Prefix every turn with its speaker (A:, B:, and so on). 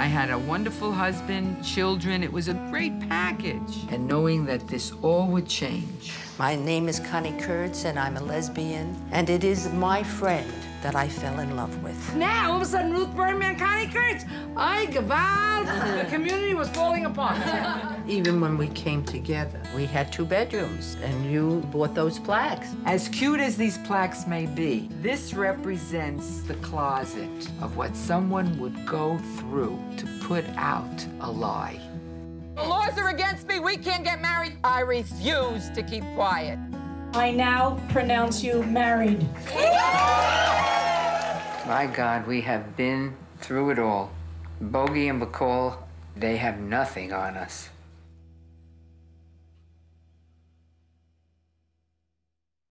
A: I had a wonderful husband, children. It was a great package. And knowing that this all would change.
B: My name is Connie Kurtz, and I'm a lesbian, and it is my friend that I fell in love with.
C: Now, all of a sudden, Ruth Berman and Connie Kurtz. I gewalt. The community was falling apart.
B: Even when we came together, we had 2 bedrooms, and you bought those plaques.
A: As cute as these plaques may be, this represents the closet of what someone would go through to put out a lie.
D: The laws are against me. We can't get married. I refuse to keep quiet.
E: I now pronounce you married.
A: My God, we have been through it all. Bogey and Bacall, they have nothing on us.